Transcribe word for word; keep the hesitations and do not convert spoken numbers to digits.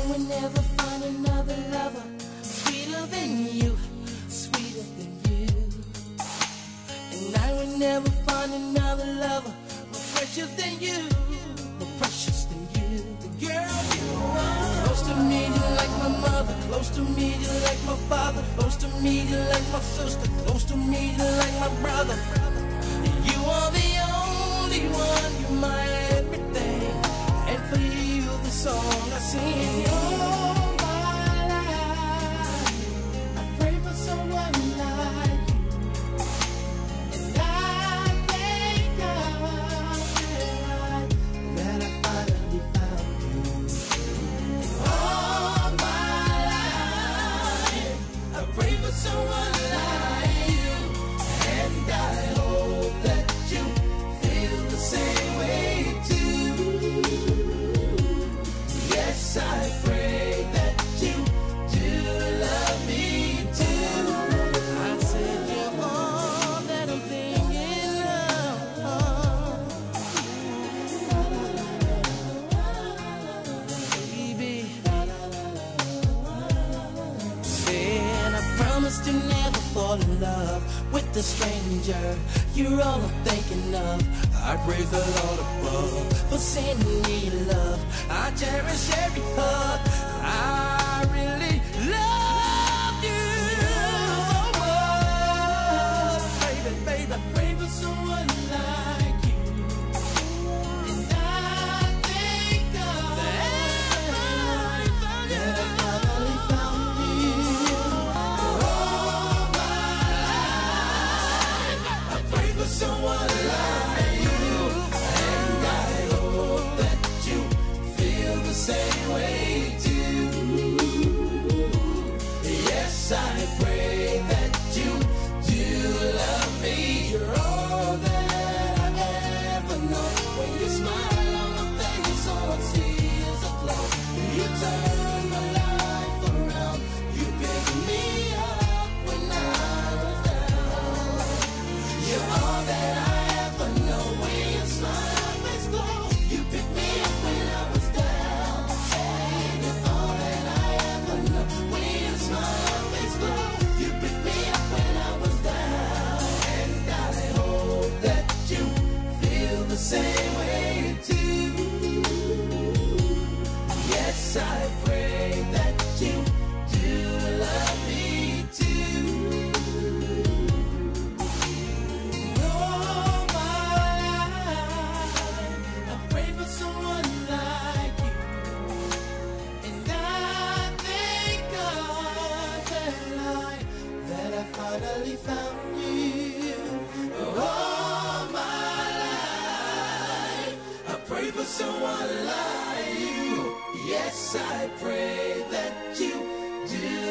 will never find another lover sweeter than you, sweeter than you. And I will never find another lover more precious than you, more precious than you. The girl you are. Close to me, you're like my mother. Close to me, you're like my father. Close to me, you're like my sister. Close to me, you're like my brother. You are the only one, you're my everything. And for you, the song I sing. All my life, I pray for someone like you. And I thank God that I finally found you. All my life, I pray for someone like you. And I hope that you feel the same way too. Yes, I pray that you do love me too. I said you're all that I'm thinking of, baby. Said I promised to never fall in love with a stranger. You're all I'm thinking of. I praise the Lord above for sending me love. I cherish every hug. I really love you so much, baby, baby. I pray for someone like you. And I thank God that I finally found you. All my life, I pray for someone like you. And I hope that you feel the same way too. Yes, I pray that you do love me. You're all that I ever know. When you smile on my face, all I see is a glow. You turn my life around. You pick me up when I was down. You're all that I ever know. When you smile, my face glow. You pick me up when I was down. Hey, you're all that I ever know. When you smile, my face glow. You pick me up when I was down. And I hope that you feel the same way too. Yes, I pray that you do love me too. All my life, I pray for someone like you. And I thank God that I, that I finally found you. All my life, I pray for someone like you. Yes, I pray that you do